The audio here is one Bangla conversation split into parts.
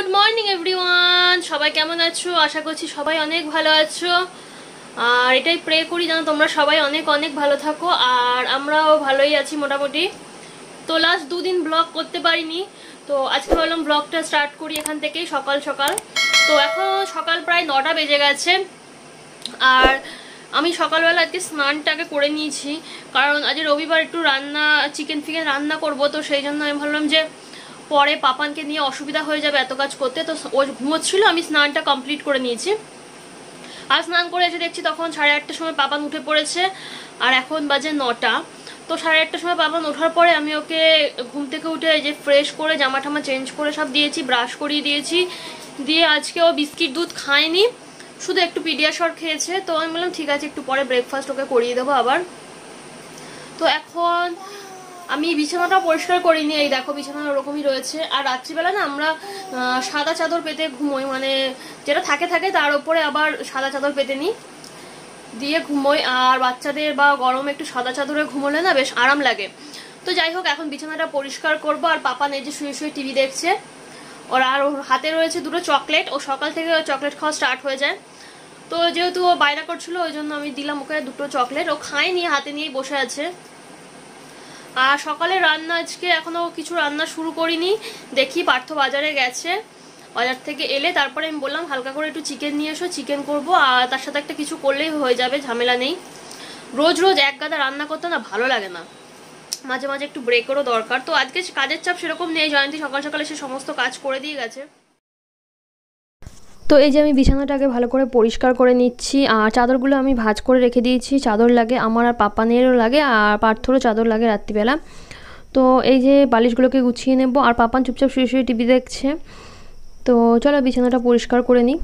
গুড মর্নিং এভরিওয়ান, সবাই কেমন আছো? আশা করছি সবাই অনেক ভালো আছো। আর এটাই প্রে করি যেন তোমরা সবাই অনেক অনেক ভালো থাকো, আর আমরাও ভালোই আছি মোটামুটি। তো লাস্ট দুদিন ব্লগ করতে পারিনি, তো আজকে ভাবলাম ব্লগটা স্টার্ট করি এখান থেকেই সকাল সকাল। তো এখন সকাল প্রায় 9টা বেজে গেছে, আর আমি সকালবেলা আজকে স্নানটাকে করে নিয়েছি, কারণ আজ রবিবার একটু রান্না চিকেন ফিকেন রান্না করব। তো সেই জন্য আমি ভাবলাম যে পরে পাপানকে নিয়ে অসুবিধা হয়ে যাবে এত কাজ করতে। তো ও ঘুমোচ্ছিল, আমি স্নানটা কমপ্লিট করে নিয়েছি। আর স্নান করে এসে দেখছি তখন 8:30টার সময় পাপান উঠে পড়েছে, আর এখন বাজে 9টা। তো 8:30টার সময় পাপান ওঠার পরে আমি ওকে ঘুম থেকে উঠে এই যে ফ্রেশ করে জামা টামা চেঞ্জ করে সব দিয়েছি, ব্রাশ করিয়ে দিয়েছি। দিয়ে আজকে ও বিস্কিট দুধ খায়নি, শুধু একটু পিডিয়াশর খেয়েছে। তো আমি বললাম ঠিক আছে, একটু পরে ব্রেকফাস্ট ওকে করিয়ে দেবো আবার। তো এখন আমি বিছানাটা পরিষ্কার করিনি, এই দেখো বিছানা ওরকমই রয়েছে। আর রাত্রিবেলা না আমরা সাদা চাদর পেতে ঘুমোই, মানে যেটা থাকে তার উপরে আবার সাদা চাদর পেতে নিই, দিয়ে ঘুমোই। আর বাচ্চাদের বা গরমে একটু সাদা চাদরে ঘুমোলে না বেশ আরাম লাগে। তো যাই হোক, এখন বিছানাটা পরিষ্কার করব। আর পাপা এই যে শুয়ে শুয়ে টিভি দেখছে, ওর হাতে রয়েছে দুটো চকলেট। ও সকাল থেকে চকলেট খাওয়া স্টার্ট হয়ে যায়। তো যেহেতু ও বায়না করছিল ওই জন্য আমি দিলাম ওকে দুটো চকলেট। ও খায়নি, হাতে নিয়েই বসে আছে। আর সকালে রান্না আজকে এখনো কিছু রান্না শুরু করিনি, দেখি পার্থ বাজারে গেছে, বাজার থেকে এলে তারপরে আমি বললাম হালকা করে একটু চিকেন নিয়ে এসো, চিকেন করবো। আর তার সাথে একটা কিছু করলেই হয়ে যাবে, ঝামেলা নেই। রোজ রোজ এক গাদা রান্না করতে না ভালো লাগে না, মাঝে মাঝে একটু ব্রেকেরও দরকার। তো আজকে কাজের চাপ সেরকম নেই, জয়ন্তী সকাল সকালে সে সমস্ত কাজ করে দিয়ে গেছে। তো এই যে আমি বিছানাটাকে ভালো করে পরিষ্কার করে নিচ্ছি, আর চাদরগুলো আমি ভাঁজ করে রেখে দিয়েছি। চাদর লাগে আমার, আর পাপানেরও লাগে, আর পার্থরও চাদর লাগে রাত্রিবেলা। তো এই যে বালিশগুলোকে গুছিয়ে নেব। আর পাপান চুপচাপ শুয়ে শুয়ে টিভি দেখছে। তো চলো বিছানাটা পরিষ্কার করে নিই।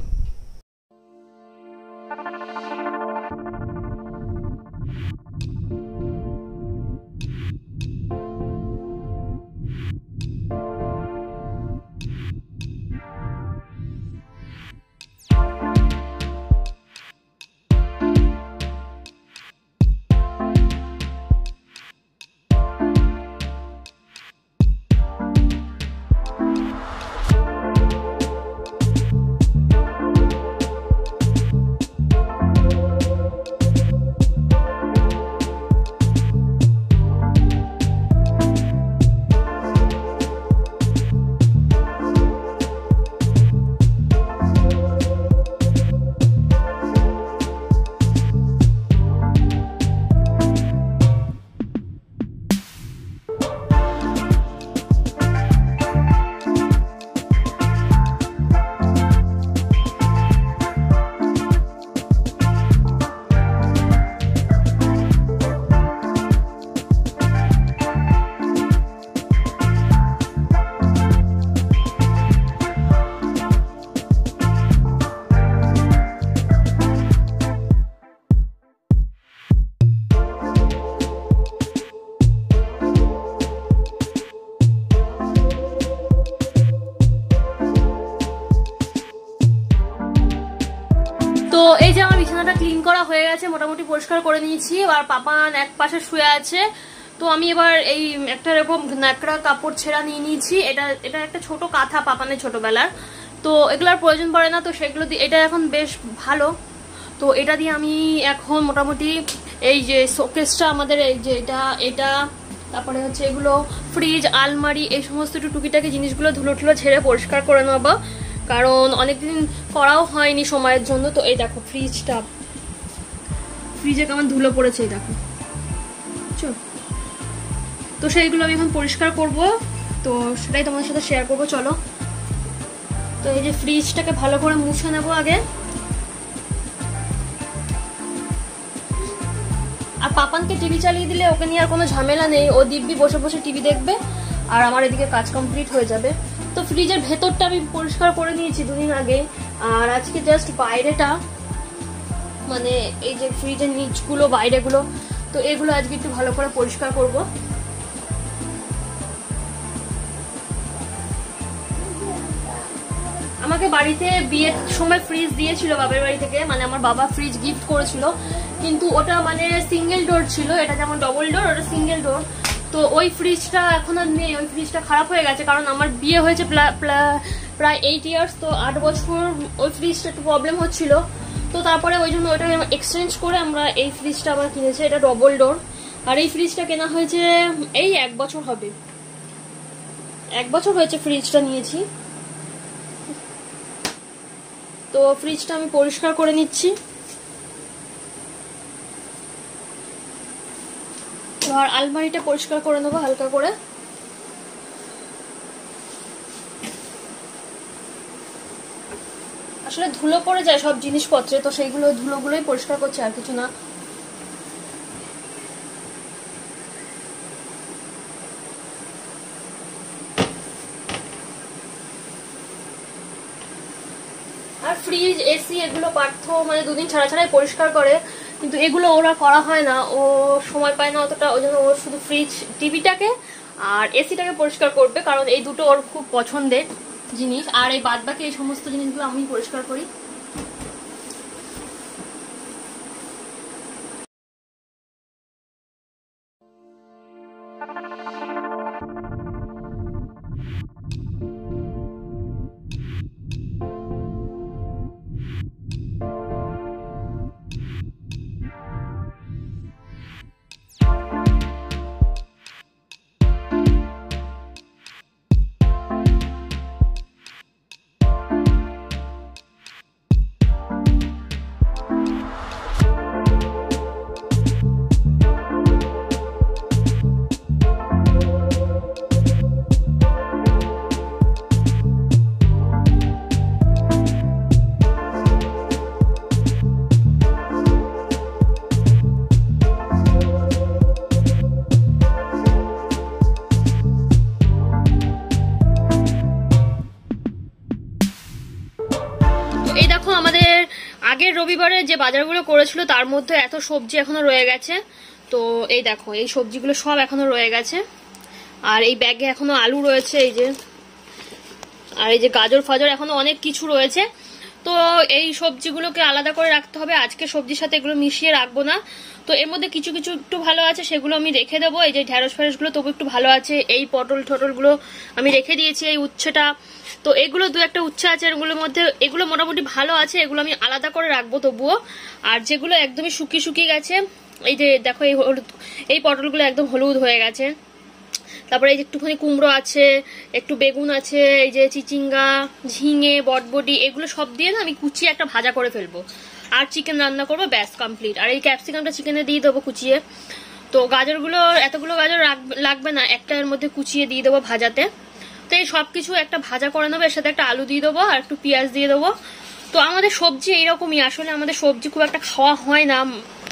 তো এই যে আমার বিছানাটা ক্লিন করা হয়ে গেছে, মোটামুটি পরিষ্কার করে নিয়েছি। আর পাপান এক পাশে শুয়ে আছে। তো আমি এবার এই একটা এরকম ন্যাকড়া কাপড় ছেঁড়া নিয়ে নিয়েছি। এটা একটা ছোট কাঁথা পাপানের ছোটবেলার, তো এগুলোর প্রয়োজন পড়ে না। তো সেগুলো দিয়ে এটা এখন বেশ ভালো। তো এটা দিয়ে আমি এখন মোটামুটি এই যে শোকেসটা আমাদের, এই যে এটা তারপরে হচ্ছে এগুলো ফ্রিজ আলমারি এই সমস্ত একটু টুকিটাকি জিনিসগুলো ধুলো টুলো ছেড়ে পরিষ্কার করে নেবো, কারণ অনেকদিন করাও হয়নি সময়ের জন্য। তো এই দেখো ফ্রিজে কেমন ধুলো পড়েছে, এই দেখো। তো সেইগুলো আমি এখন পরিষ্কার করব, তো সেটাই তোমাদের সাথে শেয়ার করবো, চলো। তো এই যে ফ্রিজটাকে ভালো করে মুছে নেব আগে। আর পাপানকে টিভি চালিয়ে দিলে ওকে নিয়ে আর কোনো ঝামেলা নেই, ও দিব্যি বসে বসে টিভি দেখবে, আর আমার এদিকে কাজ কমপ্লিট হয়ে যাবে। তো ফ্রিজের ভেতরটা আমি পরিষ্কার করে নিয়েছি দুদিন আগে, আর আজকে জাস্ট বাইরেটা, মানে এই যে ফ্রিজের নিচগুলো বাইরেগুলো, তো এগুলো আজকে একটু ভালো করে পরিষ্কার করব। আমাকে বাড়িতে বিয়ের সময় ফ্রিজ দিয়েছিল বাবার বাড়ি থেকে, মানে আমার বাবা ফ্রিজ গিফট করেছিল, কিন্তু ওটা মানে সিঙ্গেল ডোর ছিল, এটা যেমন ডবল ডোর ওটা সিঙ্গেল ডোর। তো ওই ফ্রিজটা এখন আর নেই, ওই ফ্রিজটা খারাপ হয়ে গেছে, কারণ আমার বিয়ে হয়েছে প্রায় 8 ইয়ার্স, তো 8 বছর ওই ফ্রিজটা একটু প্রবলেম হচ্ছিল, তো তারপরে ওই জন্য ওটা এক্সচেঞ্জ করে আমরা এই ফ্রিজটা আবার কিনেছি। এটা ডবল ডোর, আর এই ফ্রিজটা কেনা হয়েছে এই 1 বছর হবে, 1 বছর হয়েছে ফ্রিজটা নিয়েছি। তো ফ্রিজটা আমি পরিষ্কার করে নিচ্ছি। আর আলমারিটা পরিষ্কার করে নেবো হালকা করে। আসলে ধুলো পড়ে যায় সব জিনিসপত্রে, তো সেইগুলো ধুলোগুলোই পরিষ্কার করছে, আর কিছু না। আর ফ্রিজ, এসি এগুলো পার্থ মানে 2 দিন ছাড়া ছাড়াই পরিষ্কার করে, কিন্তু এগুলো ওরা করা হয় না, ও সময় পায় না অতটা, ওই জন্য ও শুধু ফ্রিজ, টিভিটাকে আর এসিটাকে পরিষ্কার করবে, কারণ এই দুটো ওর খুব পছন্দের জিনিস। আর এই বাদ বাকি এই সমস্ত জিনিসগুলো আমি পরিষ্কার করি। এই দেখো আমাদের আগের রবিবারে যে বাজারগুলো করেছিল তার মধ্যে এত সবজি এখনো রয়ে গেছে। তো এই দেখো এই সবজিগুলো সব এখনো রয়ে গেছে, আর এই ব্যাগে এখনো আলু রয়েছে, এই যে, আর এই যে গাজর ফাজর এখনো অনেক কিছু রয়েছে। তো এই সবজিগুলোকে আলাদা করে রাখতে হবে, আজকে সবজির সাথে এগুলো মিশিয়ে রাখবো না। তো এর মধ্যে কিছু কিছু একটু ভালো আছে, সেগুলো আমি রেখে দেবো। এই যে ঢেঁড়স ফেরসগুলো তবু একটু ভালো আছে, এই পটল ঠটলগুলো আমি রেখে দিয়েছি, এই উচ্ছেটা, তো এগুলো 2-1টা উচ্ছে আছে, এগুলোর মধ্যে এগুলো মোটামুটি ভালো আছে, এগুলো আমি আলাদা করে রাখবো তবুও। আর যেগুলো একদমই শুকিয়ে শুকিয়ে গেছে, এই যে দেখো এই হলুদ, এই পটলগুলো একদম হলুদ হয়ে গেছে। তারপরে এই যে একটুখানি কুমড়ো আছে, একটু বেগুন আছে, এই যে চিচিঙ্গা, ঝিঙে, বটবটি, এগুলো সব দিয়ে না আমি কুচিয়ে একটা ভাজা করে ফেলবো, আর চিকেন রান্না করবো, ব্যাস কমপ্লিট। আর এই ক্যাপসিকামটা চিকেনে দিয়ে দেবো কুচিয়ে। তো গাজরগুলো, এতগুলো গাজর লাগবে না, একটা এর মধ্যে কুচিয়ে দিয়ে দেবো ভাজাতে। তো এই সবকিছু একটা ভাজা করে নেবো, এর সাথে একটা আলু দিয়ে দেবো আর একটু পেঁয়াজ দিয়ে দেবো। তো আমাদের সবজি এইরকমই, আসলে আমাদের সবজি খুব একটা খাওয়া হয় না।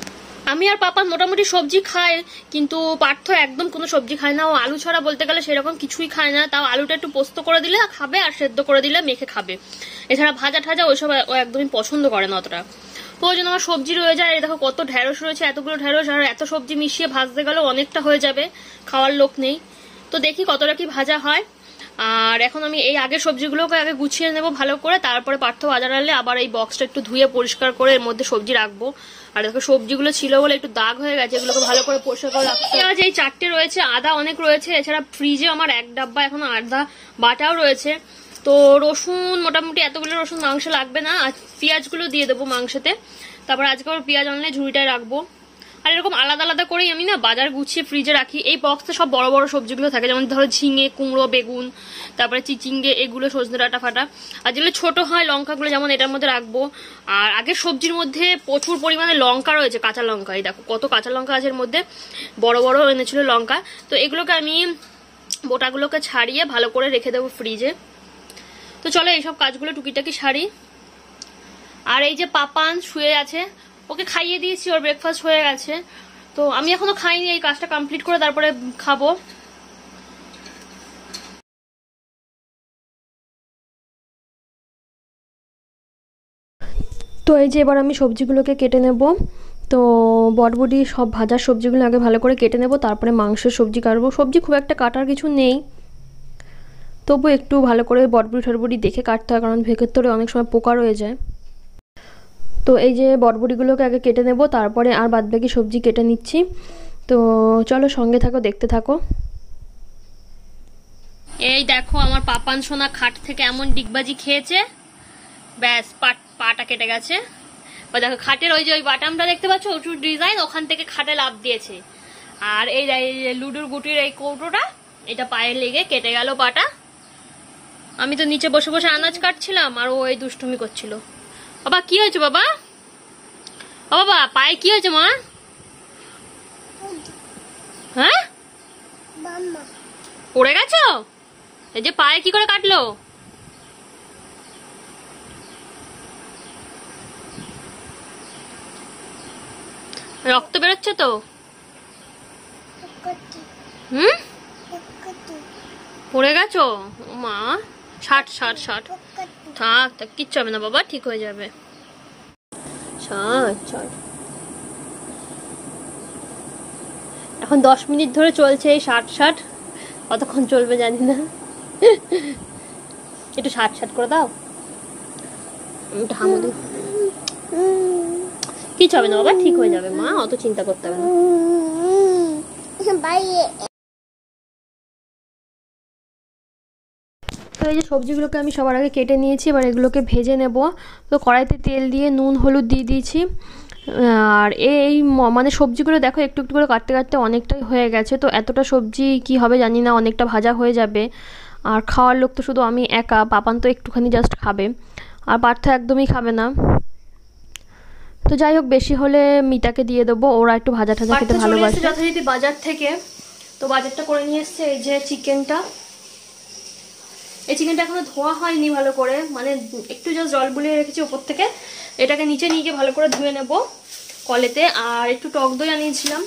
আমি আর পাপা মোটামুটি সবজি খায়, কিন্তু পার্থ একদম কোনো সবজি খায় না, ও আলু ছাড়া বলতে গেলে সেরকম কিছুই খায় না। তাও আলুটা একটু পোস্ত করে দিলে খাবে, আর সেদ্ধ করে দিলে মেখে খাবে, এছাড়া ভাজা ঠাজা ওইসব ও একদমই পছন্দ করে না অতটা। তো ওই জন্য আমার সবজি রয়ে যায়। দেখো কত ঢেঁড়স রয়েছে, এতগুলো ঢেঁড়স, আর এত সবজি মিশিয়ে ভাজতে গেলেও অনেকটা হয়ে যাবে, খাওয়ার লোক নেই। তো দেখি কতটা কি ভাজা হয়। আর এখন আমি এই আগের সবজিগুলোকে আগে গুছিয়ে নেবো ভালো করে, তারপরে পার্থ বাজার আনলে আবার এই বক্সটা একটু ধুয়ে পরিষ্কার করে এর মধ্যে সবজি রাখবো। আর দেখো সবজিগুলো ছিল বলে একটু দাগ হয়ে গেছে, এগুলোকে ভালো করে পরিষ্কার করে রাখতে হবে। এই 4টে রয়েছে, আদা অনেক রয়েছে, এছাড়া ফ্রিজে আমার 1 ডাব্বা এখনো আদা বাটাও রয়েছে। তো রসুন, মোটামুটি এতগুলো রসুন মাংস লাগবে না, আর পেঁয়াজগুলো দিয়ে দেবো মাংসতে। তারপর আজকে আবার পেঁয়াজ আনলে ঝুড়িটায় রাখবো। আর এরকম আলাদা আলাদা করেই আমি না বাজার গুছিয়ে ফ্রিজে রাখি। এই বক্সে সব বড় বড় সবজিগুলো থাকে, যেমন ধরো ঝিঙে, কুমড়ো, বেগুন, তারপরে চিচিঙ্গে, এগুলো, সজনে ডাঁটা ফাটা। আর যেগুলো ছোট হয় লঙ্কাগুলো যেমন এটার মধ্যে রাখবো। আর আগের সবজির মধ্যে প্রচুর পরিমাণে লঙ্কা রয়েছে, কাঁচা লঙ্কা, এই দেখো কত কাঁচা লঙ্কা আছে এর মধ্যে, বড় বড় এনেছিল লঙ্কা। তো এগুলোকে আমি বোটাগুলোকে ছাড়িয়ে ভালো করে রেখে দেবো ফ্রিজে। তো চলো এইসব কাজগুলো টুকিটাকি সারি। আর এই যে পাপান শুয়ে আছে, ওকে খাইয়ে দিয়েছি, ওর ব্রেকফাস্ট হয়ে গেছে। তো আমি এখনো খাইনি, এই কাজটা কমপ্লিট করে তারপরে খাবো। তো এই যে এবার আমি সবজিগুলোকে কেটে নেব। তো বটবটি সব ভাজার সবজিগুলো আগে ভালো করে কেটে নেব, তারপরে মাংসের সবজি কাটবো। সবজি খুব একটা কাটার কিছু নেই, তবু একটু ভালো করে বটবটি টটবটি দেখে কাটতে হয়, কারণ ভেতরে অনেক সময় পোকা রয়ে যায়। তো এই যে বটবটিগুলোকে আগে কেটে নেব, তারপরে আর বাদবাকি সবজি কেটে নিচ্ছি। তো চলো সঙ্গে থাকো, দেখতে থাকো। এই দেখো আমার পাপান সোনা খাট থেকে এমন ডিগবাজি খেয়েছে, ব্যাস পাটা কেটে গেছে। ওই দেখো খাটের ওই যে ওই বাটামটা দেখতে পাচ্ছ, উঁচু ডিজাইন, ওখান থেকে খাটে লাফ দিয়েছে। আর এই লুডুর গুটির এই কৌটোটা, এটা পায়ে লেগে কেটে গেল পাটা। আমি তো নিচে বসে বসে আনাজ কাটছিলাম আর ও এই দুষ্টুমি করছিল। বাবা কি হয়েছে বাবা? ও বাবা পায়ে কি হয়েছে মা? হ্যাঁ পড়ে গেছো? এই যে পায়ে কি করে কাটলো? রক্ত বেরোচ্ছে তো? পড়ে গেছো? মা ষাট থাক কিচ্ছু হবে না বাবা, ঠিক হয়ে যাবে। এখন 10 মিনিট ধরে চলছে এই ষাট। কতক্ষণ চলবে জানি না। একটু ষাট করে দাও, একটু হামুদি। কিছু হবে না বাবা, ঠিক হয়ে যাবে মা, অত চিন্তা করতে হবে না। তো এই যে সবজিগুলোকে আমি সবার আগে কেটে নিয়েছি, এবার এগুলোকে ভেজে নেব। তো কড়াইতে তেল দিয়ে নুন হলুদ দিয়ে দিয়েছি। আর এই মানে সবজিগুলো দেখো একটু একটু করে কাটতে কাটতে অনেকটাই হয়ে গেছে। তো এতটা সবজি কি হবে জানি না, অনেকটা ভাজা হয়ে যাবে। আর খাওয়ার লোক তো শুধু আমি একা, পাপান তো একটুখানি জাস্ট খাবে, আর পার্থ একদমই খাবে না। তো যাই হোক, বেশি হলে মিতাকে দিয়ে দেবো, ওরা একটু ভাজা ঠাজা খেতে ভালোবাসে। যথারীতি বাজার থেকে, তো বাজারটা করে নিয়ে এসছে। এই যে চিকেনটা, এই চিকেনটা এখনো ধোয়া হয়নি ভালো করে, মানে একটু জাস্ট জল বুলিয়ে রেখেছি ওপর থেকে। এটাকে নিচে নিয়ে গিয়ে ভালো করে ধুয়ে নেব কলেতে। আর একটু টক দই আনিয়েছিলাম।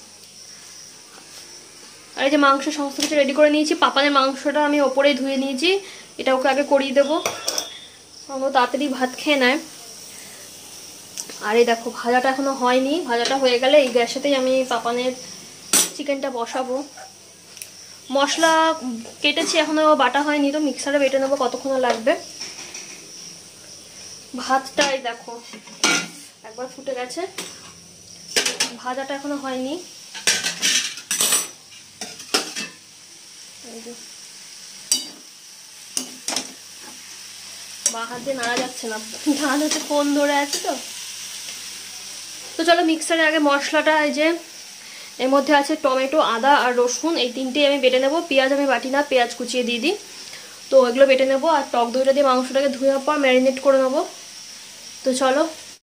আর এই যে মাংস সমস্ত কিছু রেডি করে নিয়েছি। পাপানের মাংসটা আমি ওপরেই ধুয়ে নিয়েছি, এটা ওকে আগে করিয়ে দেবো, ও তাড়াতাড়ি ভাত খেয়ে নেয়। আর এই দেখো ভাজাটা এখনো হয়নি, ভাজাটা হয়ে গেলে এই গ্যাসেতেই আমি পাপানের চিকেনটা বসাবো। মশলা কেটেছি, এখনো বাটা হয়নি, তো মিক্সারে বেটে নেবো, কতক্ষণ লাগবে। ভাতটাই দেখো একবার ফুটে গেছে, ভাজাটা এখনো হয়নি। বা হাত দিয়ে নাড়া যাচ্ছে না, ধান হচ্ছে ফোন ধরে আছে তো। তো চলো মিক্সারে আগে মশলাটা, এই যে এর মধ্যে আছে টমেটো, আদা আর রসুন, এই তিনটেই আমি বেটে নেবো। পেঁয়াজ আমি বাটি না, পেঁয়াজ কুচিয়ে দিয়ে দিই। তো এগুলো বেটে নেবো। আর টক দইটা দিয়ে মাংসটাকে ধুয়ে পর ম্যারিনেট করে নেবো। তো চলো।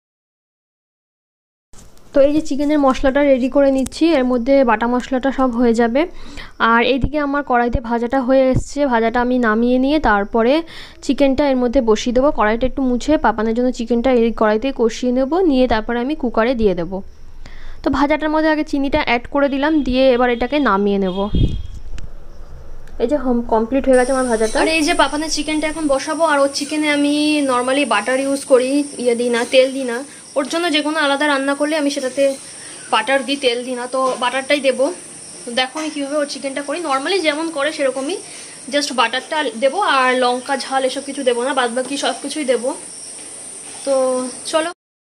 তো এই যে চিকেনের মশলাটা রেডি করে নিচ্ছি, এর মধ্যে বাটা মশলাটা সব হয়ে যাবে। আর এইদিকে আমার কড়াইতে ভাজাটা হয়ে এসছে, ভাজাটা আমি নামিয়ে নিয়ে তারপরে চিকেনটা এর মধ্যে বসিয়ে দেবো। কড়াইটা একটু মুছে পাপানের জন্য চিকেনটা এই কড়াইতে কষিয়ে নেব, নিয়ে তারপরে আমি কুকারে দিয়ে দেবো। তো ভাজাটার মধ্যে আগে চিনিটা অ্যাড করে দিলাম, দিয়ে এবার এটাকে নামিয়ে নেব। এই যে কমপ্লিট হয়ে গেছে আমার ভাজাটা। আর এই যে পাপানের চিকেনটা এখন বসাবো। আর ওর চিকেনে আমি নর্মালি বাটার ইউজ করি, দিই না, তেল দিই না। ওর জন্য যে কোনো আলাদা রান্না করলে আমি সেটাতে বাটার দিই, তেল দিই না। তো বাটারটাই দেবো। দেখো আমি কীভাবে ওর চিকেনটা করি, নর্মালি যেমন করে সেরকমই, জাস্ট বাটারটা দেবো আর লঙ্কা ঝাল এসব কিছু দেবো না, বাদ বাকি সব কিছুই দেবো। তো চলো।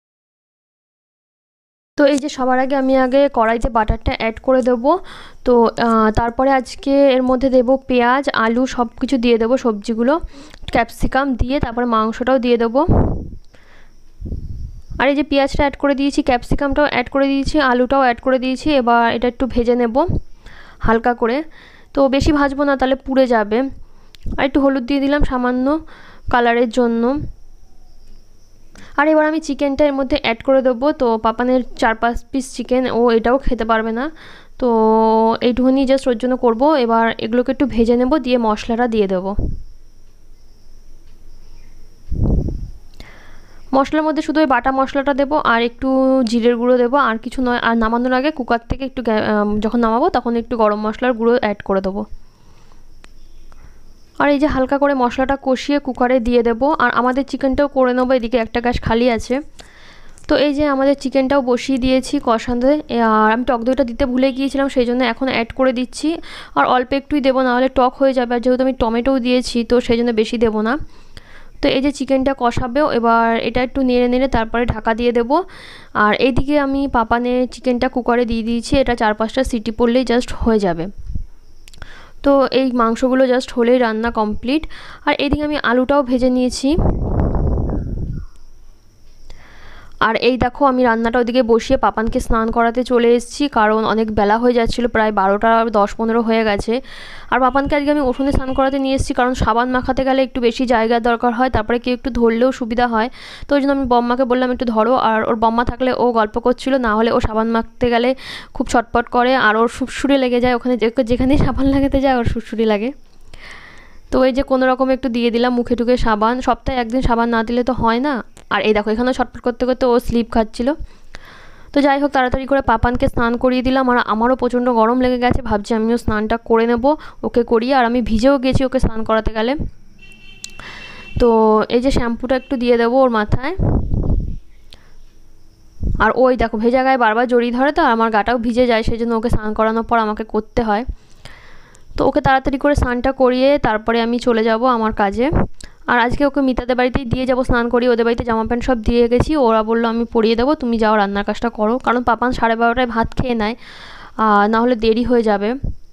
তো এই যে সবার আগে আমি কড়াইতে বাটারটা অ্যাড করে দেবো। তো তারপরে আজকে এর মধ্যে দেবো পেঁয়াজ, আলু সব কিছু দিয়ে দেবো, সবজিগুলো, ক্যাপসিকাম দিয়ে তারপরে মাংসটাও দিয়ে দেবো। আর এই যে পেঁয়াজটা অ্যাড করে দিয়েছি, ক্যাপসিকামটাও অ্যাড করে দিয়েছি, আলুটাও অ্যাড করে দিয়েছি। এবার এটা একটু ভেজে নেব হালকা করে। তো বেশি ভাজবো না, তাহলে পুড়ে যাবে। আর একটু হলুদ দিয়ে দিলাম সামান্য কালারের জন্য। আর এবার আমি চিকেনটা এর মধ্যে অ্যাড করে দেবো। তো পাপানের 4-5 পিস চিকেন, ও এটাও খেতে পারবে না, তো এইটুকুনি জাস্ট ওর জন্য করবো। এবার এগুলোকে একটু ভেজে নেব, দিয়ে মশলাটা দিয়ে দেবো। মশলার মধ্যে শুধু ওই বাটা মশলাটা দেবো আর একটু জিরের গুঁড়ো দেবো, আর কিছু নয়। আর নামানোর আগে কুকার থেকে একটু যখন নামাবো তখন একটু গরম মশলার গুঁড়ো অ্যাড করে দেবো। আর এই যে হালকা করে মশলাটা কষিয়ে কুকারে দিয়ে দেবো। আর আমাদের চিকেনটাও করে নেবো, এদিকে একটা গ্যাস খালি আছে। তো এই যে আমাদের চিকেনটাও বসিয়ে দিয়েছি কষাতে। আর আমি টক দইটা দিতে ভুলে গিয়েছিলাম, সেই জন্য এখন অ্যাড করে দিচ্ছি। আর অল্প একটুই দেবো, নাহলে টক হয়ে যাবে। আর যেহেতু আমি টমেটোও দিয়েছি, তো সেই জন্য বেশি দেবো না। তো এই যে চিকেনটা কষাবেও, এবার এটা একটু নেড়ে নেড়ে তারপরে ঢাকা দিয়ে দেবো। আর এইদিকে আমি পাপানের চিকেনটা কুকারে দিয়ে দিয়েছি, এটা 4-5টা সিটি পড়লেই জাস্ট হয়ে যাবে। তো এই মাংসগুলো জাস্ট হলেই রান্না কমপ্লিট। আর এদিকে আমি আলুটাও ভেজে নিয়েছি। আর এই দেখো আমি রান্নাটা ওদিকে বসিয়ে পাপানকে স্নান করাতে চলে এসেছি, কারণ অনেক বেলা হয়ে যাচ্ছিলো, প্রায় 12টা 10-15 হয়ে গেছে। আর পাপানকে আজকে আমি উঠোনে স্নান করাতে নিয়ে এসেছি, কারণ সাবান মাখাতে গেলে একটু বেশি জায়গার দরকার হয়, তারপরে কেউ একটু ধরলেও সুবিধা হয়। তো ওই জন্য আমি বম্মাকে বললাম একটু ধরো, আর ওর বম্মা থাকলে ও গল্প করছিল, না হলে ও সাবান মাখতে গেলে খুব ছটপট করে আর ওর সুড়সুড়ি লেগে যায়, ওখানে যেখানেই সাবান লাগাতে যায় ওর সুড়সুড়ি লাগে। তো এই যে কোনো রকম একটু দিয়ে দিলাম মুখে টুকে সাবান, সপ্তাহে একদিন সাবান না দিলে তো হয় না। আর এই দেখো এখানেও ছটফট করতে করতে ও স্লিপ খাচ্ছিল। তো যাই হোক তাড়াতাড়ি করে পাপানকে স্নান করিয়ে দিলাম। আর আমারও প্রচণ্ড গরম লেগে গেছে, ভাবছি আমিও স্নানটা করে নেব ওকে করিয়ে। আর আমি ভিজেও গেছি ওকে স্নান করাতে গেলে। তো এই যে শ্যাম্পুটা একটু দিয়ে দেবো ওর মাথায়। আর ওই দেখো ভেজা গায়ে বারবার জড়িয়ে ধরে, তো আমার গাটাও ভিজে যায়, সেই জন্য ওকে স্নান করানোর পর আমাকে করতে হয়। তো ওকে তাড়াতাড়ি করে স্নানটা করিয়ে তারপরে আমি চলে যাব আমার কাজে। আর আজকে ওকে মিতাদের বাড়িতেই দিয়ে যাব স্নান করিয়ে, ওদের বাড়িতে জামা প্যান্ট সব দিয়ে গেছি, ওরা বললো আমি পরিয়ে দেবো, তুমি যাও রান্নার কাজটা করো, কারণ পাপান 12:30টায় ভাত খেয়ে নেয়, না হলে দেরি হয়ে যাবে।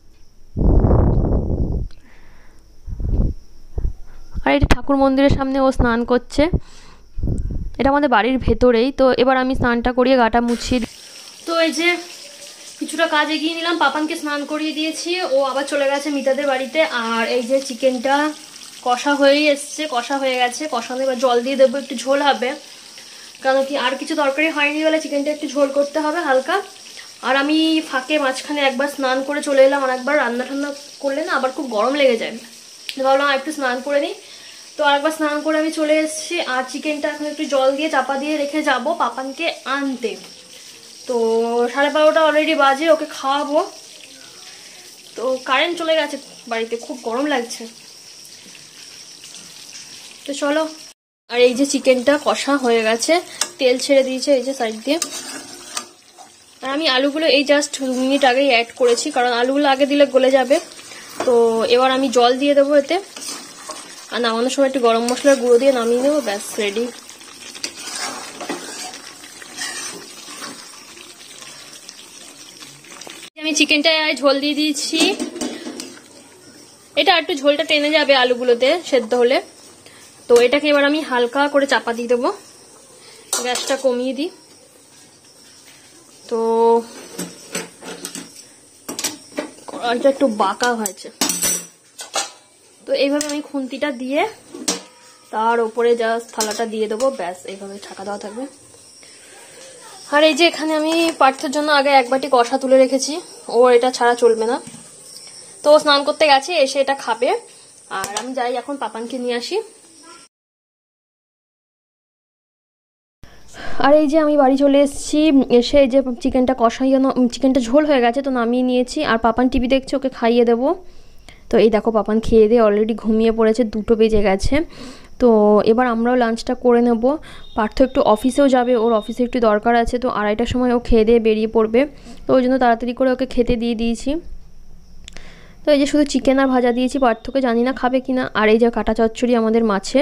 আর এটা ঠাকুর মন্দিরের সামনে ও স্নান করছে, এটা আমাদের বাড়ির ভেতরেই। তো এবার আমি স্নানটা করিয়ে গাটা মুছিয়ে দিই। তো এই যে কিছুটা কাজ এগিয়ে নিলাম, পাপানকে স্নান করিয়ে দিয়েছি, ও আবার চলে গেছে মিতাদের বাড়িতে। আর এই যে চিকেনটা কষা হয়েই এসছে, কষা হয়ে গেছে, কষানো এবার জল দিয়ে দেবো, একটু ঝোল হবে, কারণ কি আর কিছু তরকারি হয়নি বলে চিকেনটা একটু ঝোল করতে হবে হালকা। আর আমি ফাঁকে মাঝখানে একবার স্নান করে চলে এলাম, আর একবার রান্না ঠান্না করলে না আবার খুব গরম লেগে যায়, ভাবলাম একটু স্নান করে নিই। তো আরেকবার স্নান করে আমি চলে এসেছি। আর চিকেনটা এখন একটু জল দিয়ে চাপা দিয়ে রেখে যাব পাপানকে আনতে। তো 12:30 অলরেডি বাজে, ওকে খাওয়াবো। তো কারেন্ট চলে গেছে বাড়িতে, খুব গরম লাগছে। তো চলো। আর এই যে চিকেনটা কষা হয়ে গেছে, তেল ছেড়ে দিয়েছে এই যে সাইড দিয়ে। আর আমি আলুগুলো এই জাস্ট 2 মিনিট আগেই অ্যাড করেছি, কারণ আলুগুলো আগে দিলে গলে যাবে। তো এবার আমি জল দিয়ে দেবো এতে, আর নামানোর সময় একটু গরম মশলার গুঁড়ো দিয়ে নামিয়ে দেবো, ব্যাস রেডি। আমি চিকেনটায় ঝোল দিয়ে দিয়েছি, এটা একটু ঝোলটা টেনে যাবে আলুগুলোতে সেদ্ধ হলে। তো এটাকে এবার আমি হালকা করে চাপা দিয়ে দেবো, গ্যাসটা কমিয়ে দিই। তো কড়াইটা একটু বাঁকা হয়েছে, তো এইভাবে আমি খুন্তিটা দিয়ে তার উপরে জাস্ট থালাটা দিয়ে দেবো, ব্যাস এইভাবে ঢাকা দেওয়া থাকবে। আর এই যে এখানে আমি পার্থের জন্য আগে 1 বাটি কষা তুলে রেখেছি, ও এটা ছাড়া চলবে না। তো ও স্নান করতে গেছে, এসে এটা খাবে। আর আমি যাই এখন পাপানকে নিয়ে আসি। আর এই যে আমি বাড়ি চলে এসেছি, এসে এই যে চিকেনটা কষাইয়ানো, চিকেনটা ঝোল হয়ে গেছে, তো নামিয়ে নিয়েছি। আর পাপান টিভি দেখছে, ওকে খাইয়ে দেবো। তো এই দেখো পাপান খেয়ে দিয়ে অলরেডি ঘুমিয়ে পড়েছে, 2টো বেজে গেছে। তো এবার আমরাও লাঞ্চটা করে নেব। পার্থ একটু অফিসেও যাবে, ওর অফিসে একটু দরকার আছে, তো 2:30টার সময় ও খেয়ে দিয়ে বেরিয়ে পড়বে। তো ওই জন্য তাড়াতাড়ি করে ওকে খেতে দিয়ে দিয়েছি। তো এই যে শুধু চিকেন আর ভাজা দিয়েছি পার্থকে, জানি না খাবে কিনা। আর এই যে কাটা চচ্চড়ি আমাদের মাছের।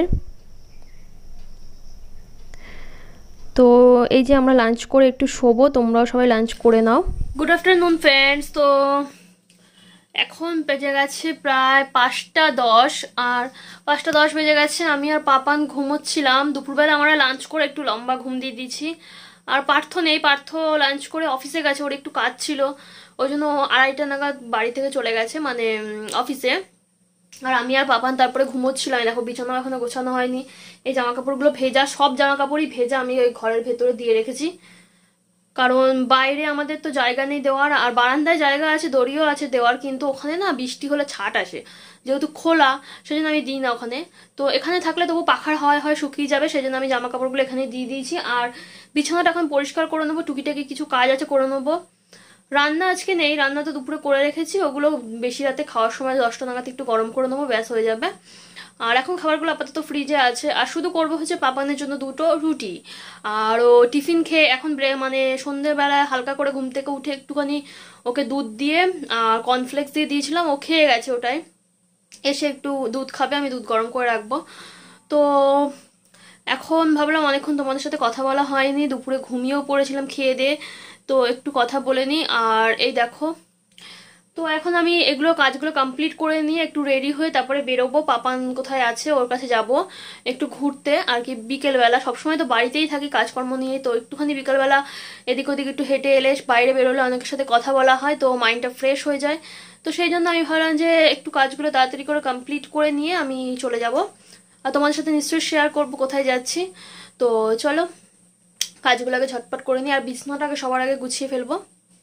তো এই যে আমরা লাঞ্চ করে একটু শোবো, তোমরাও সবাই লাঞ্চ করে নাও। Good afternoon friends. তো এখন বেজে গেছে প্রায় 5টা 10, আর 5টা 10 বেজে গেছে। আমি আর পাপান ঘুমোচ্ছিলাম, দুপুরবেলা আমরা লাঞ্চ করে একটু লম্বা ঘুম দিয়ে দিয়েছি। আর পার্থ নেই, পার্থ লাঞ্চ করে অফিসে গেছে, ওর একটু কাজ ছিল, ওই জন্য 2:30টা নাগাদ বাড়ি থেকে চলে গেছে, মানে অফিসে। আর আমি আর পাপান তারপরে ঘুমোচ্ছিলাম। দেখো বিছানা এখনো গোছানো হয়নি, এই জামা কাপড়গুলো ভেজা, সব জামা কাপড়ই ভেজা, আমি ওই ঘরের ভেতরে দিয়ে রেখেছি, কারণ বাইরে আমাদের তো জায়গা নেই দেওয়ার। আর বারান্দায় জায়গা আছে, দড়িও আছে দেওয়ার, কিন্তু ওখানে না বৃষ্টি হলে ছাট আসে, যেহেতু খোলা, সেজন্য আমি দিই না ওখানে। তো এখানে থাকলে তবু পাখার হাওয়ায় হয় শুকিয়ে যাবে, সেজন্য আমি জামা কাপড়গুলো এখানে দিয়ে দিয়েছি। আর বিছানাটা এখন পরিষ্কার করে নেবো, টুকিটাকি কিছু কাজ আছে করে নেবো। রান্না আজকে নেই, রান্না তো দুপুরে করে রেখেছি, ওগুলো বেশি রাতে খাওয়ার সময় 10টা নাগাদ একটু গরম করে নেবো, ব্যাস হয়ে যাবে। আর এখন খাবারগুলো আপাতত ফ্রিজে আছে। আর শুধু করবো হচ্ছে পাপানের জন্য 2টো রুটি। আর ও টিফিন খেয়ে এখন মানে সন্ধ্যেবেলায় হালকা করে ঘুম থেকে উঠে একটুখানি ওকে দুধ দিয়ে আর কর্নফ্লেক্স দিয়ে দিয়েছিলাম, ও খেয়ে গেছে ওটাই। এসে একটু দুধ খাবে, আমি দুধ গরম করে রাখবো। তো এখন ভাবলাম অনেকক্ষণ তোমাদের সাথে কথা বলা হয়নি, দুপুরে ঘুমিয়েও পড়েছিলাম খেয়ে দিয়ে, তো একটু কথা বলে নিই। আর এই দেখো তো এখন আমি এগুলো কাজগুলো কমপ্লিট করে নিয়ে একটু রেডি হয়ে তারপরে বেরোবো। পাপান কোথায় আছে ওর কাছে যাব একটু ঘুরতে আর কি। বিকেলবেলা সবসময় তো বাড়িতেই থাকি কাজকর্ম নিয়ে, তো একটুখানি বিকেলবেলা এদিক ওদিক একটু হেঁটে এলে বাইরে বেরোলে অনেকের সাথে কথা বলা হয়, তো মাইন্ডটা ফ্রেশ হয়ে যায়। তো সেই জন্য আমি ভাবলাম যে একটু কাজগুলো তাড়াতাড়ি করে কমপ্লিট করে নিয়ে আমি চলে যাব, আর তোমাদের সাথে নিশ্চয়ই শেয়ার করবো কোথায় যাচ্ছি। তো চলো কাজগুলোকে ঝটপট করে নিই আর বিছানাটাকে সবার আগে গুছিয়ে ফেলবো।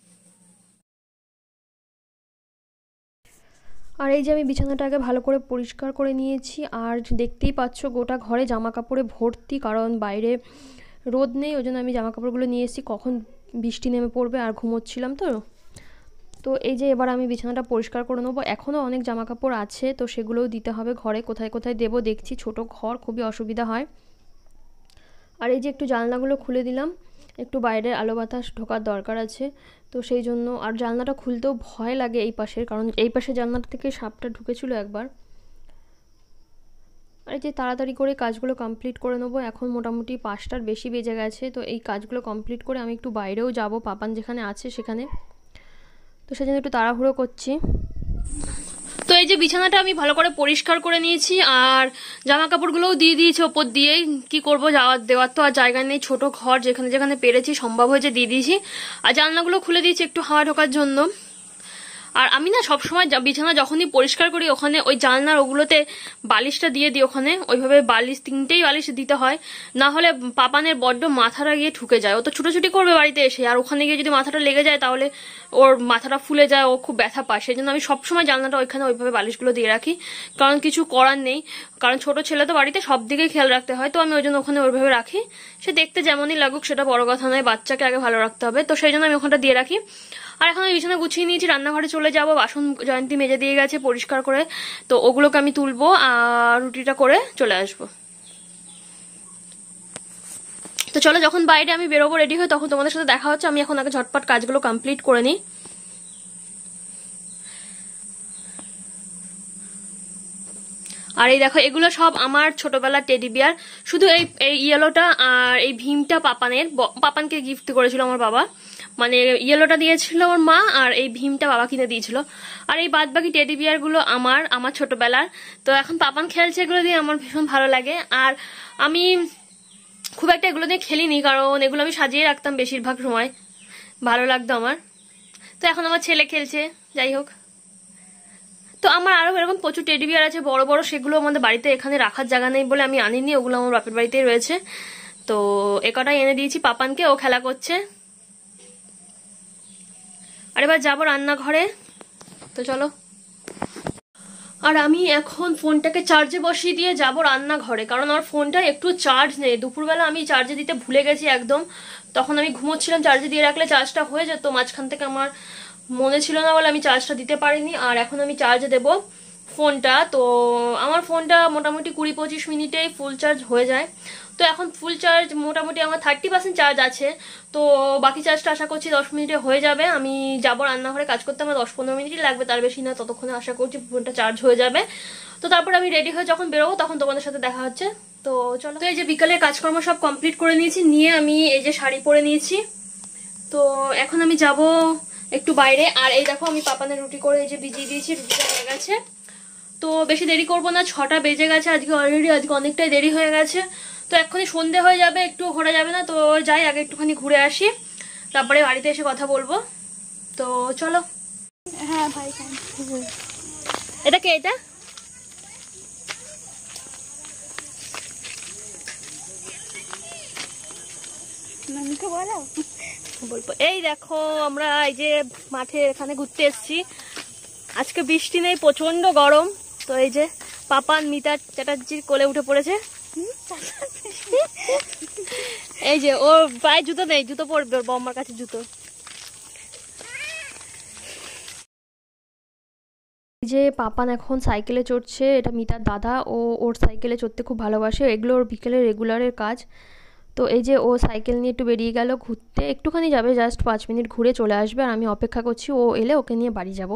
আর এই যে আমি বিছানাটাকে ভালো করে পরিষ্কার করে নিয়েছি, আর দেখতেই পাচ্ছ গোটা ঘরে জামা কাপড়ে ভর্তি, কারণ বাইরে রোদ নেই, ওই জন্য আমি জামা কাপড়গুলো নিয়ে এসেছি, কখন বৃষ্টি নেমে পড়বে আর ঘুমোচ্ছিলাম। তো তো এই যে এবার আমি বিছানাটা পরিষ্কার করে নেবো। এখনও অনেক জামা কাপড় আছে, তো সেগুলোও দিতে হবে ঘরে, কোথায় কোথায় দেবো দেখছি, ছোট ঘর খুবই অসুবিধা হয়। আর এই যে একটু জানলাগুলো খুলে দিলাম, একটু বাইরে আলো বাতাস ঢোকার দরকার আছে, তো সেই জন্য। আর জানলাটা খুলতেও ভয় লাগে এই পাশের, কারণ এই পাশে জানলাটা থেকে সাপটা ঢুকেছিল একবার। আর এই যে তাড়াতাড়ি করে কাজগুলো কমপ্লিট করে নেবো। এখন মোটামুটি 5টার বেশি বেজে গেছে, তো এই কাজগুলো কমপ্লিট করে আমি একটু বাইরেও যাব, পাপান যেখানে আছে সেখানে, তো সেজন্য একটু তাড়াহুড়ো করছি। তো এই যে বিছানাটা আমি ভালো করে পরিষ্কার করে নিয়েছি, আর জামা কাপড়গুলোও দিয়ে দিয়েছি ওপর দিয়েই। কি করবো, দেওয়ার তো আর জায়গা নেই, ছোট ঘর, যেখানে যেখানে পেরেছি সম্ভব হয়েছে দিয়ে দিয়েছি। আর জানলাগুলো খুলে দিয়েছি একটু হাওয়া ঢোকার জন্য। আর আমি না সবসময় বিছানা যখনই পরিষ্কার করি ওখানে ওই জানলার ওগুলোতে বালিশটা দিয়ে দিই, ওখানে ওইভাবে বালিশ 3টেই বালিশ দিতে হয়, না হলে পাপানের বড্ড মাথাটা গিয়ে ঠুকে যায়। ও তো ছুটোছুটি করবে বাড়িতে এসে, আর ওখানে গিয়ে যদি মাথাটা লেগে যায় তাহলে ওর মাথাটা ফুলে যায়, ও খুব ব্যথা পায়। সেই জন্য আমি সবসময় জানলাটা ওইখানে ওইভাবে বালিশগুলো দিয়ে রাখি, কারণ কিছু করার নেই, কারণ ছোট ছেলে তো বাড়িতে সব দিকেই খেয়াল রাখতে হয়, তো আমি ওই জন্য ওখানে ওইভাবে রাখি। সে দেখতে যেমনই লাগুক সেটা বড় কথা নয়, বাচ্চাকে আগে ভালো রাখতে হবে, তো সেই জন্য আমি ওখানটা দিয়ে রাখি। আর এখন আমি বিছানা গুছিয়ে নিয়েছি, রান্নাঘরে চলে যাব। বাসন জয়ন্তী মেজে দিয়ে গেছে পরিষ্কার করে, তো ওগুলোকে আমি তুলবো আর রুটিটা করে চলে আসবো। তো চলো যখন বাইরে আমি বেরোবো রেডি হয়ে তখন তোমাদের সাথে দেখা হচ্ছে। আমি এখন আগে ঝটপট কাজগুলো কমপ্লিট করে নিই। আর এই দেখো এগুলো সব আমার ছোটবেলার টেডি বিয়ার, শুধু এই ইয়েলোটা আর এই ভীমটা পাপানকে গিফট করেছিল আমার বাবা, মানে ইয়েলোটা দিয়েছিল ওর মা আর এই ভীমটা বাবা কিনে দিয়েছিল। আর এই বাদ বাকি টেডি বিয়ার গুলো আমার ছোটবেলার। তো এখন পাপান খেলছে এগুলো দিয়ে, আমার ভীষণ ভালো লাগে। আর আমি খুব একটা এগুলো দিয়ে খেলিনি, কারণ এগুলো আমি সাজিয়ে রাখতাম বেশিরভাগ সময়, ভালো লাগতো আমার। তো এখন আমার ছেলে খেলছে, যাই হোক। তো আমার আরো এরকম প্রচুর টেডি বিয়ার আছে বড় বড়, সেগুলো আমাদের বাড়িতে এখানে রাখার জায়গা নেই বলে আমি আনিনি, ওগুলো আমার বাপের বাড়িতেই রয়েছে। তো একটাই এনে দিয়েছি পাপানকে, ও খেলা করছে। আর এবার যাবো রান্নাঘরে, তো চলো। আর আমি এখন ফোনটাকে চার্জে বসিয়ে দিয়ে যাব রান্নাঘরে, কারণ আমার ফোনটা একটু চার্জ নেই। দুপুরবেলা আমি চার্জে দিতে ভুলে গেছি একদম, তখন আমি ঘুমোচ্ছিলাম, চার্জে দিয়ে রাখলে চার্জটা হয়ে যেত, মাঝখান থেকে আমার মনে ছিল না বলে আমি চার্জটা দিতে পারিনি। আর এখন আমি চার্জে দেব ফোনটা। তো আমার ফোনটা মোটামুটি 20-25 মিনিটেই ফুল চার্জ হয়ে যায়। তো এখন ফুল চার্জ মোটামুটি আমার 30% চার্জ আছে, তো বাকি চার্জটা আশা করছি 10 মিনিটে হয়ে যাবে। আমি যাবো রান্নাঘরে, কাজ করতে আমার 10-15 মিনিটই লাগবে, তার বেশি না। ততক্ষণে আশা করছি ফোনটা চার্জ হয়ে যাবে। তো তারপর আমি রেডি হয়ে যখন বেরোবো তখন তোমাদের সাথে দেখা হচ্ছে। তো চলো। তো এই যে বিকালে কাজকর্ম সব কমপ্লিট করে নিয়েছি, নিয়ে আমি এই যে শাড়ি পরে নিয়েছি। তো এখন আমি যাব একটু বাইরে। আর এই দেখো আমি পাপানের রুটি করে এই যে ভিজিয়ে দিয়েছি, রুটিটা হয়ে গেছে। তো বেশি দেরি করবো না, 6টা বেজে গেছে আজকে অলরেডি, আজকে অনেকটাই দেরি হয়ে গেছে। তো এক্ষুনি সন্ধে হয়ে যাবে, একটু ঘোরা যাবে না, তো যাই আগে একটুখানি ঘুরে আসি, তারপরে বাড়িতে এসে কথা বলবো। তো চলো। হ্যাঁ ভাই, এটা কে? এটা বলবো। এই দেখো আমরা এই যে মাঠে এখানে ঘুরতে এসেছি, আজকে বৃষ্টি নেই, প্রচন্ড গরম। তো এই যে পাপান মিতা চ্যাটার্জির কোলে উঠে পড়েছে। এই যে ওর পায়ে জুতো নেই, জুতো পরবে, ওর বম্মার কাছে জুতো। যে পাপান এখন সাইকেলে চড়ছে, এটা মিতার দাদা, ওর সাইকেলে চড়তে খুব ভালোবাসে, এগুলো ওর বিকেলে রেগুলারের কাজ। তো এই যে ও সাইকেল নিয়ে একটু বেরিয়ে গেল ঘুরতে, একটুখানি যাবে, জাস্ট 5 মিনিট ঘুরে চলে আসবে। আর আমি অপেক্ষা করছি, ও এলে ওকে নিয়ে বাড়ি যাব।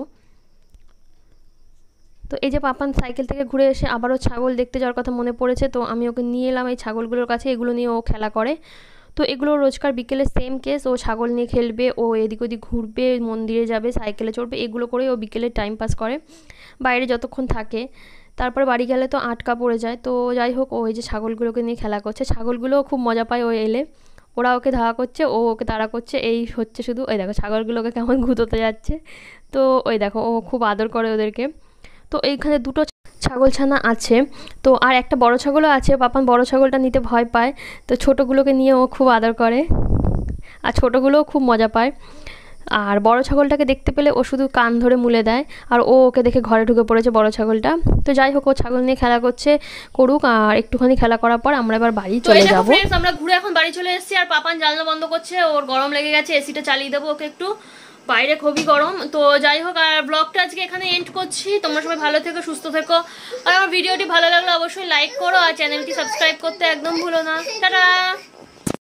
তো এই যে পাপান সাইকেল থেকে ঘুরে এসে আবারও ছাগল দেখতে যাওয়ার কথা মনে পড়েছে, তো আমি ওকে নিয়ে এলাম এই ছাগলগুলোর কাছে, এগুলো নিয়ে ও খেলা করে। তো এগুলো রোজকার বিকেলে সেম কেস, ও ছাগল নিয়ে খেলবে, ও এদিক ওদিক ঘুরবে, মন্দিরে যাবে, সাইকেলে চড়বে, এগুলো করে ও বিকেলে টাইম পাস করে বাইরে যতক্ষণ থাকে। তারপর বাড়ি গেলে তো আটকা পড়ে যায়। তো যাই হোক, ও এই যে ছাগলগুলোকে নিয়ে খেলা করছে, ছাগলগুলোও খুব মজা পায় ও এলে, ওরা ওকে ধাওয়া করছে, ও ওকে তাড়া করছে, এই হচ্ছে শুধু। ওই দেখো ছাগলগুলোকে কেমন গুঁতোতে যাচ্ছে। তো ওই দেখো ও খুব আদর করে ওদেরকে। তো এইখানে দুটো ছাগল ছানা আছে, তো আর একটা বড় ছাগলও আছে। পাপান বড় ছাগলটা নিতে ভয় পায়, তো ছোটোগুলোকে নিয়ে ও খুব আদর করে, আর ছোটোগুলোও খুব মজা পায়। আর বড় ছাগলটাকে দেখতে পেলে ও শুধু কান ধরে মুলে দেয়, আর ও ওকে দেখে ঘরে ঢুকে পড়েছে বড় ছাগলটা। তো যাই হোক, ও ছাগল নিয়ে খেলা করছে, করুক। আর একটুখানি খেলা করার পর আমরা এবার বাড়ি চলে যাবো। আমরা ঘুরে এখন বাড়ি চলে এসেছি, আর পাপান জানলা বন্ধ করছে, ওর গরম লেগে গেছে, এসিটা চালিয়ে দেবো ওকে একটু, বাইরে খুবই গরম। তো যাই হোক, আর ব্লগটা আজকে এখানে এন্ড করছি। তোমরা সবাই ভালো থেকো, সুস্থ থেকো, আর আমার ভিডিওটি ভালো লাগলে অবশ্যই লাইক করো, আর চ্যানেলটি সাবস্ক্রাইব করতে একদম ভুলো না। টাটা।